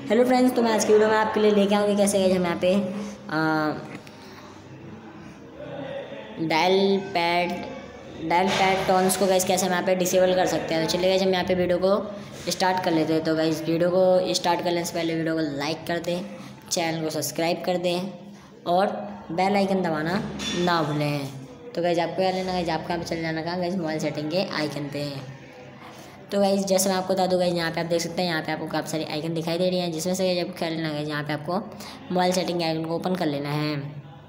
Hello friends, तो मैं आज की वीडियो में आपके लिए लेके आऊँगी कैसे गाइस हम यहाँ पे डायल पैड टोन्स को गाइस कैसे हम यहाँ पे डिसेबल कर सकते हैं। तो चलिए गाइस हम यहाँ पे वीडियो को स्टार्ट कर लेते हैं। तो गाइस वीडियो को स्टार्ट करने से पहले वीडियो को लाइक कर दें, चैनल को सब्सक्राइब कर दें और बेल आइकन दबाना ना भूलें। तो गाइस आपको क्या लेना गाइस, आपको यहाँ पे चले जाना कहाँ गाइस, मोबाइल सेटिंग के आइकन पे। तो गाइस जैसे मैं आपको बता दूँ गाइस, यहाँ पे आप देख सकते हैं यहाँ पे आपको काफ़ी सारी आइकन दिखाई दे रही हैं, जिसमें से आपको क्या लेना है गाइस, यहाँ पे आपको मोबाइल सेटिंग के आइकन को ओपन कर लेना है।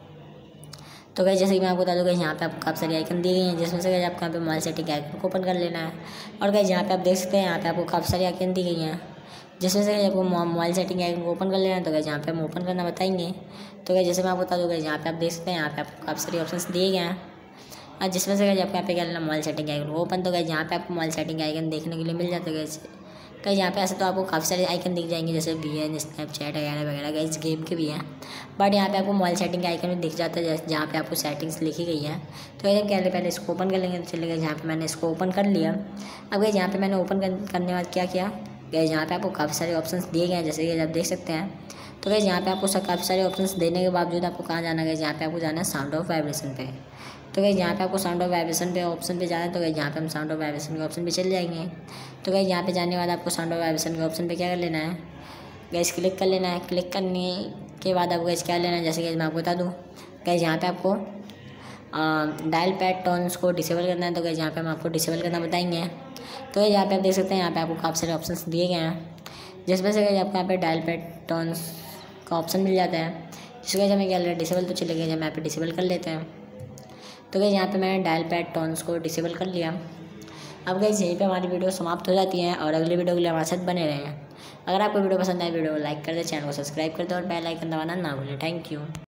तो गाइस जैसे कि मैं आपको बता दूँ गाइस, यहाँ पे आपको काफ़ी सारी आइकन दी गई हैं, जिसमें से गाइस आपको यहाँ पे मोबाइल सेटिंग के आइकन को ओपन कर लेना है। और गाइस यहाँ पे आप देख सकते हैं यहाँ पे आपको काफ़ी सारी आइकन दी गई हैं, जिसमें से आपको मोबाइल सेटिंग आइकन को ओपन कर लेना है। तो गाइस यहाँ पे हम ओपन करना बताएंगे। तो गाइस जैसे मैं आपको बता दूँ गाइस, यहाँ पे आप देख सकते हैं यहाँ पे आपको काफ़ी सारी ऑप्शंस दिए गए हैं, और जिसमें से गाइस आपको यहाँ पे क्या लेना, मोबाइल सेटिंग आइकन को ओपन। तो गाइस यहाँ पे आपको मोबाइल सेटिंग आइकन देखने के लिए मिल जाता है गाइस। यहाँ पे ऐसे तो आपको काफ़ी सारे आइकन दिख जाएंगे, जैसे VN, स्नैपचैट वगैरह वगैरह गाइस, गेम के भी हैं। बट यहाँ पे आपको मोबाइल सेटिंग का आइकन भी दिख जाता है, जहाँ पे आपको सेटिंग्स लिखी गई है। तो ये क्या पहले इसको ओपन कर लेंगे। तो चलिए यहाँ पे मैंने इसको ओपन कर लिया। अब गाइस यहाँ पे मैंने ओपन करने के बाद क्या किया गाइस, यहाँ पे आपको काफ़ी सारे ऑप्शंस दिए गए हैं, जैसे कि आप देख सकते हैं। तो गाइस यहाँ पे आपको काफ़ी सारे ऑप्शंस देने के बावजूद आपको कहाँ जाना है, यहाँ पे आपको जाना है साउंड ऑफ वाइब्रेशन पे। तो गाइस यहाँ पे आपको साउंड ऑफ वाइब्रेशन पे ऑप्शन पे जाना है। तो गाइस यहाँ पे हम साउंड ऑफ वाइब्रेशन के ऑप्शन पे चले जाएंगे। तो गाइस यहाँ पे जाने के बाद आपको साउंड ऑफ वाइब्रेशन के ऑप्शन पे क्या कर लेना है गाइस, क्लिक कर लेना है। क्लिक करने के बाद आपको गाइस क्या लेना है, जैसे कि मैं आपको बता दूँ गाइस, यहाँ पे आपको डायल पैड टोन्स को डिसेबल करना है। तो गाइस यहाँ पे हम आपको डिसेबल करना बताएंगे। तो यहाँ पे आप देख सकते हैं यहाँ पे आपको काफ़ी सारे ऑप्शंस दिए गए हैं, जिसमें से गाइस आपको यहाँ पे डायल पैड टोन्स का ऑप्शन मिल जाता है, जिसको गाइस हमें क्या लेना है डिसेबल। तो चलिए गाइस हम यहाँ पे डिसेबल कर लेते हैं। तो गाइस यहाँ पे मैंने डायल पैड टोन्स को डिसेबल कर लिया। अब गाइस यहीं पे हमारी वीडियो समाप्त हो जाती है, और अगली वीडियो के लिए हमारे साथ बने रहें। अगर आपको वीडियो पसंद आए, वीडियो को लाइक कर दे, चैनल को सब्सक्राइब कर दे और बेल आइकन दबाना ना भूलें। Thank you.